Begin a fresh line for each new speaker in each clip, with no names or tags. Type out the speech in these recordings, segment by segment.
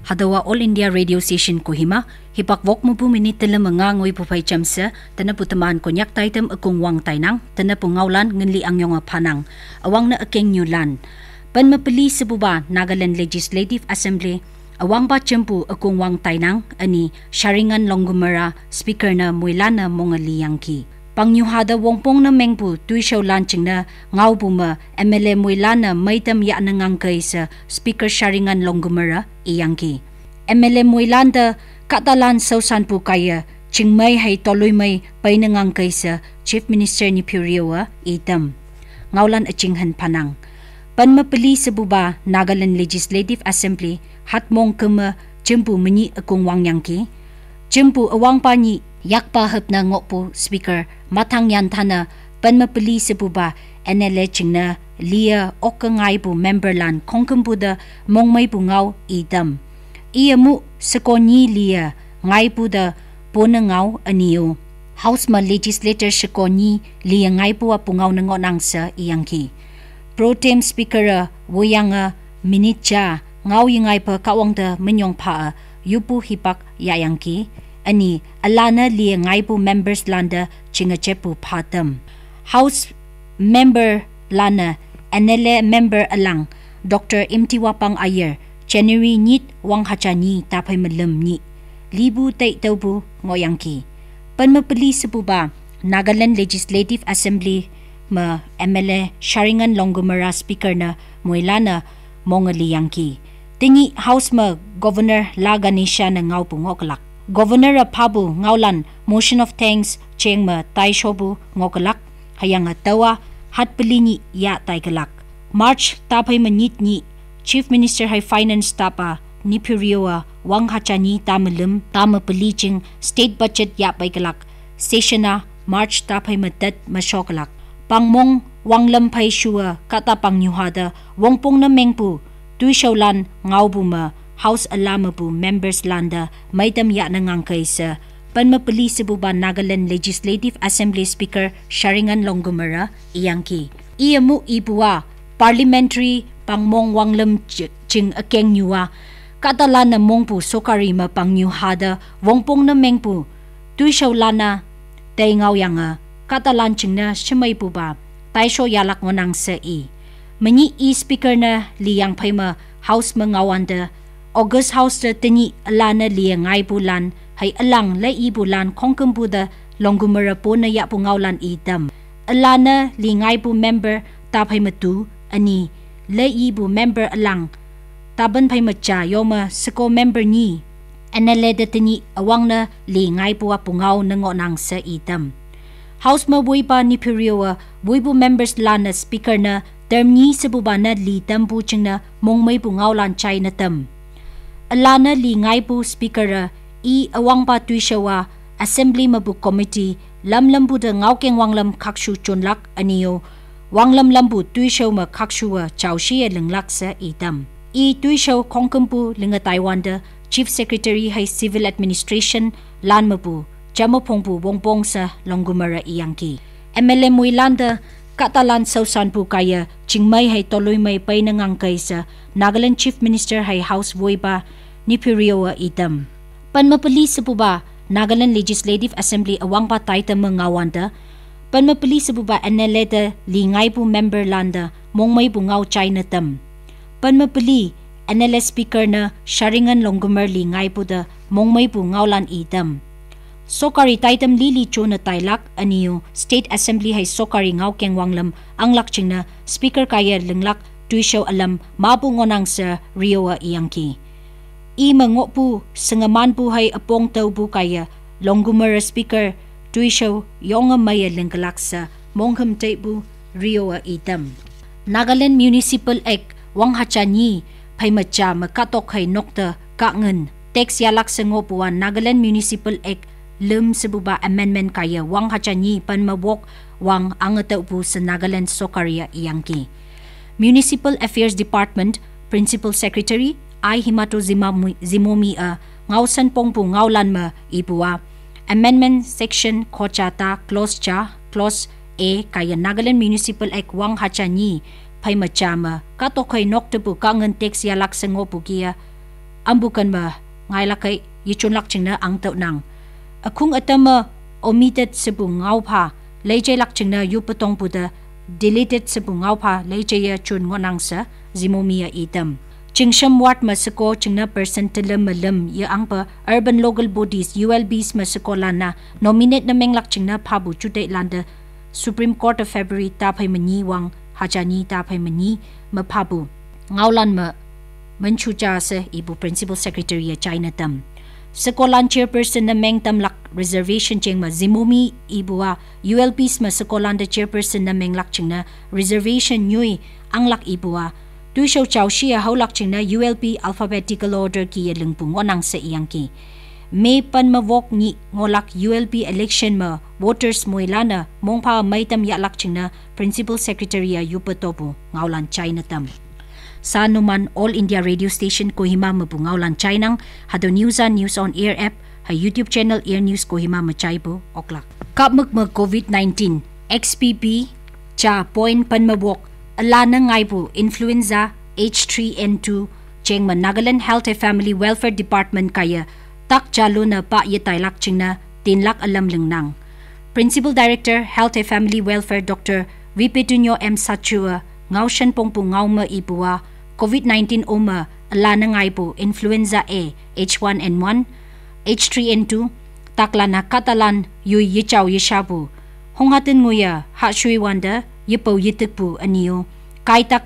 Hadawa All India Radio Station Kohima, hipak wok mo po minit tala mga ngoy po pay chamsa, tana po tamaan konyak taitam akong wang tainang, tana po ngawlan nganli ang yung panang, awang na akeng nyulan. Pan mapili sa buba Nagaland Legislative Assembly, awang ba tiyempo akong wang tainang, ani Sharingain Longkumer, Speaker na Muilana mga liyangki. Pangyuhada wongpong na mengpu tuisyaw launching na ngaw puma MLA Muilana maitam ya na ngangkay sa Speaker Sharingain Longkumer iyangki. MLA Muilanda katalan sausan po kaya chingmay hay toloy may pay na ngangkay sa Chief Minister Neiphiu Rio itam. Ngawlan achinghan panang. Panmapili sa buba Nagaland Legislative Assembly hatmong kama jempu menyi akong wangyangki. Jempu awang panyi yakpa hap na ngopo Speaker matang yan tana panmapili sa buba NLA ching na liya okangay po memberlan kongkam po da mong may pungaw idam. Iya mo sa konyi liya ngay po da po na ngaw aniyo. House ma legislator sa konyi liya ngay po pungaw na ngonang sa iyangki. Pro Tem Speaker wuyang minitja ngaw yungay pa kawang da minyong paa yupo hipak yayangki. Ani alana liya ngay po members landa chinga chepu patam. House member lana NLA member alang Dr. Imtiwapang Ayer January nit wang hachani tapay malam ni libu tay taubu ngoyangki. Panmapili sa buba Nagaland Legislative Assembly ma MLA Sharingain Longkumer Speaker na Muilana mga liyangki. Tingi House ma Governor Laganisha na ngaw po ngokalak. Governor Pabu ngawlan motion of thanks cheng ma tai shobu ngokalak hayang tawa hat pelini ya tai kalak. March tapay manit ni Chief Minister hay Finance tapa Neiphiu Rio wang hachani tamalim tama pelicing state budget ya pay kalak. Session March tapay matat masyokalak. Pangmong wang lampay shua kata pangnyuhada wongpong na mengpu tuisyawlan ngawbu ma House alama po members landa may damya na ngangkay sa panmapili sa buba Nagaland Legislative Assembly Speaker Sharingain Longkumer iyangki. Iya mo ipuwa parliamentary pangmong wanglam ching akeng nyua katala na mong po sokarima pangnyuhada wongpong na mengpo tuisyaw lana tay ngaw yang katalan ching na siyamay po ba tayo yalak ngonang sa Manyi speaker na liyang payma House mangawanda August House da tani alana liya ngay bulan hay alang lai bulan kongkam buda Longkumer po na ya pungawlan itam. Alana li ngay bu member tapay matu ani lai bu member alang taban pay matcha yoma sako member ni anale da tani awang na li ngay bu pungaw na ngonang sa itam. House mabuy pa ni Perio buy bu members lana speaker na term ni sa bubana li tam bu ching na mong may pungawlan chay na tam. Alana li ngay po speaker awang pa tuisyawa assembly mabu committee lamlambu da ngawkeng wanglam kakshu chunlak aniyo wanglam lambu tuisyaw ma kakshu chawshi linglak sa itam. Tuisyaw kongkampu linga Taiwan da Chief Secretary hay Civil Administration lan mabu jamapongpu bongbong sa Longkumer iyangki. MLA Muilanda katalan sausan po kaya chingmay hay toloy may pay nangangkay sa Nagaland Chief Minister hay House Voipa Neiphiu Rio itam. Panmapili sa buba Nagaland Legislative Assembly awang patay ta mangawanda. Panmapili sa buba NLA da lingay po member landa mong may bungaw China tam. Panmapili NLA Speaker na Sharingain Longkumer lingay po da mong may bungaw lan itam. Sokari taitam lili cho na taylak aniyo State Assembly hay sokari ngaw keng wanglam ang lakching na Speaker kaya linglak tuisyaw alam mabungonang sa Rio iyangki. Mango po sangaman po hay apong tau po kaya Longkumer Speaker tuisyaw yung maya lingkalak sa mongham tay po Rio itam. Nagaland Municipal Act wang hachani pay matcha makatok hay nokta kaangan text yalak sa ngopuan Nagaland Municipal Act lum sa buba amendment kaya wang hachani panmabok wang angataw po sa Nagaland Sokaria iyangki. Municipal Affairs Department Principal Secretary ay himato zimomi ngawsan pong po ngawlan ma ipuwa amendment section kochata clause A kaya Nagaland Municipal Act wang hachani pay machama katokay nokta po kangan text yalak sa ngopo kia ambukan ma ngai lakai yichun lak chingna ang tau nang akung atama omitted sebu ngau pha leije lak chingna yu patong puda deleted sebu ngau pha leije ya chun ngonang sa zimomia itam chingsham ward masako chingna percentile malam ya angpa urban local bodies ULBs masako lana nominate na menglak chingna phabu chute landa Supreme Court of February ta phai mani wang hajani ta phai mani ma phabu ngaulan ma manchucha sa ibu principal secretary ya China tam Sekolan chairperson na meng tamlak reservation cheng ma zimomi ibua ULPs ma sekolan da chairperson na meng lak ching na reservation nyui anglak ibua tu show chaw shia haulak ching na ULP alphabetical order ki ya lingpung onang sa iyang ki may pan ma wok ni ngolak ULP election ma voters moilana mongpa may tam ya lak ching na principal secretary ya yupatopo ngaulan China tam Sa numan All India Radio Station Kohima mabungaulan Chinang hado news on air app ha YouTube channel Air News Kohima machaibo oklak kapmuk ma COVID-19 XBB cha point pan mabok ala na ngaibo influenza H3N2 cheng ma Nagaland Health and Family Welfare Department kaya tak chalo na pa yatailak chingna tinlak alam lengnang Principal Director Health and Family Welfare Dr. Vipetunyo M. Sachua Ngaushan pongpong ngauma ibua COVID-19 oma ala na ngaibo influenza A H1N1 H3N2 takla na katalan yu yichaw yishabu honghatin nguya ha shui wanda yipaw yitikpu aniyo kaitak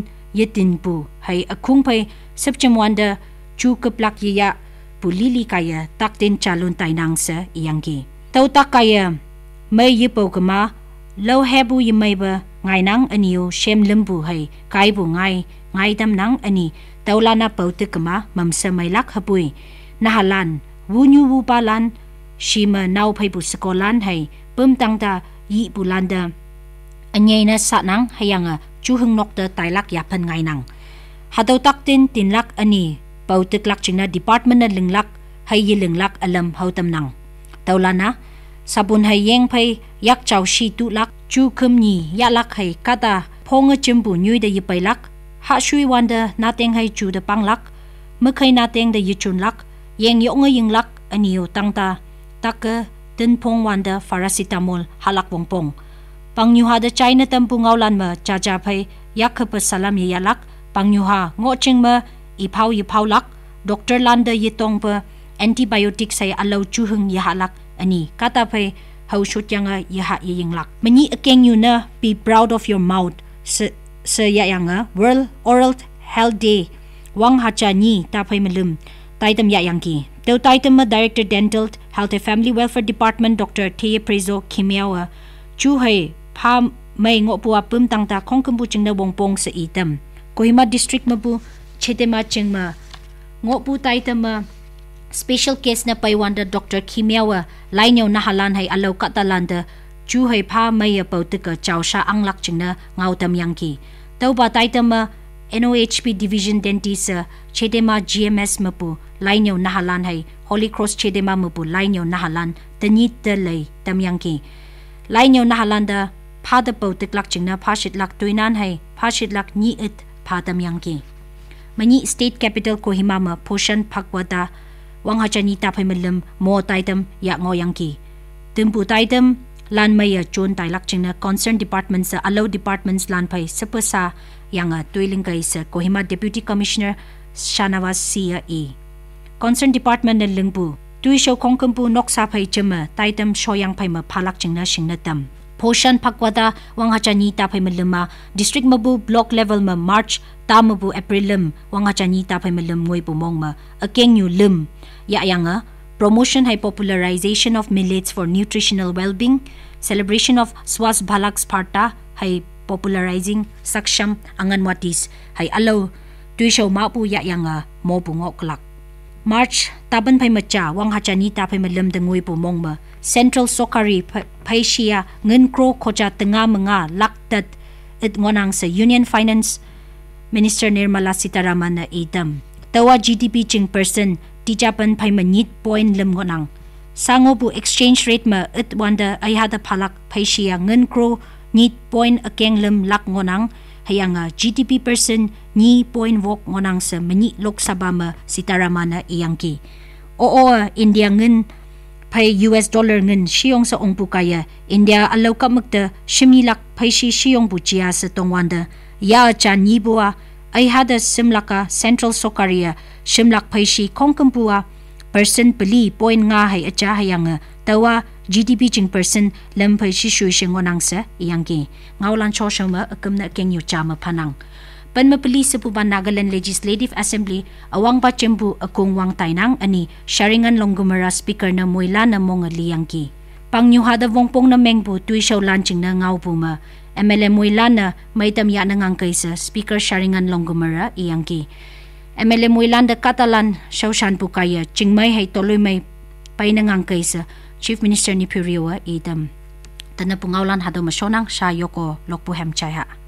yitin pu hay akung pay sepcham wanda chu kaplak yiya pulili kaya taktin chalon tainang sa iyangki tautak kaya may yipaw kama law hebu yimayba ngai nang aniyo shem lembu hay kai bu ngai dam nang ani taulana paute kama mamsa mailak hapui nahalan wunyu wu palan shima nau phai bu skolan hay pum tangta yi bulanda anyai na sa nang hayanga chu hung nok ta tailak yapan ngai nang hadaw taktin tinlak ani paute klak chingna department na linglak hay yilinglak alam hautam nang taulana sabun hay yeng phai yak chaw shi tu lak chu khumni ya lak hai kata phonga chimbu nyui da yipai lak ha shui wanda nateng hai chu da panglak mkhai nateng da yichun lak yeng yonga ying lak aniyo tangta taka tin phong wanda paracetamol halak wongpong pangyuha da China tampu ngaulan ma cha phai yak khapa salam ya lak pangyuha ngo chingma iphau lak doctor landa yitong pa antibiotic sai alau chu hung ya halak ani kata phai how should yanga yaha yinglak mani akeng you na be proud of your mouth sa yanga World Oral Health Day wang hacha ni ta phai malum taitam ya yangki teu taitam ma Director Dental Health and Family Welfare Department Dr. Thea Prezo Kimiawa chu hai pha mai ngo puwa pum tangta khongkambu chingna wongpong sa itam Kohima district mabu chetema chingma ngo pu taitam Special case na paiwanda Dr. Kimiawa lainyaw nahalan hay alaw katalanda chu hay pha maya pautika chawsha anglak chingna ngautam yangki taw ba taitama NOHP Division Dentist Chedema GMS mapu lainyaw nahalan hay Holy Cross Chedema mapu lainyaw nahalan tanit talay tamyangki lainyaw nahalanda pha da pautiklak chingna phashitlak tuinan hay phashitlak ni it pha tamyangki mani State Capital Kohima ma Poshan Phakwata wang hachani ta phai malam mo taitam ya ngoyangki timpu taitam lan maya chon tailak chingna concerned departments sa allow departments lan phai sapasa yanga toiling kai sa Kohima Deputy Commissioner Shanawaz Sia concerned department na lingpu tui show kongkampu noksa phai chama taitam shoyang phai ma phalak chingna shingnatam Poshan Phakwata wang hachani ta phai malama district mabu block level ma March ta mabu April lim wang hachani ta phai malam ngoi pumong ma akeng yu lim ya yanga promotion hay popularization of millets for nutritional well-being celebration of Swas Bhalak Sparta hay popularizing saksham anganwatis hay allow tuishaw mapu ya yanga mo pungo klak March taban phai macha wang hachani ta phai malam dangoi pumong ma Central Sokari Paisia Ngen Kro Koja Tenga Mga Laktat It Ngonang sa Union Finance Minister Nirmala Sitaraman na itam tawa GDP ching person tijapan phai manit point lim ngonang sango bu exchange rate ma it wanda ay hada phalak Paisia Ngen Kro nit point akeng lim lak ngonang hayang GDP person ni point vok ngonang sa mani Lok Sabha ma Sitaramana iyangki. Oo India ngin pay US dollar ngin siyong sa ongpu kaya India alaw ka magda shimilak pay siyong bujiya sa tongwanda ya chan nibua ay hada simlaka Central Sokaria shimlak pay si kongkampua person peli point nga hay acha hayang tawa GDP jing person lam pay si shuishing ngonang sa iyangki ngawlan choshama akam na keng yu chama panang Panmapili sa Puban Nagaland Legislative Assembly awang pachembu akong wang tainang ani Sharingain Longkumer speaker na muila na mong liyangki. Pangnyuhada vongpong na mengbu tui siyaw launching na ngaw puma. MLA muila na may tamya na ngangkay sa speaker Sharingain Longkumer iyangki. MLA muila na Katalan siyaw shan po kaya chingmay hay toloy may pay na ngangkay sa Chief Minister Neiphiu Rio idam. Tanapungawlan hado masyonang siya yoko lokpuhem chaya.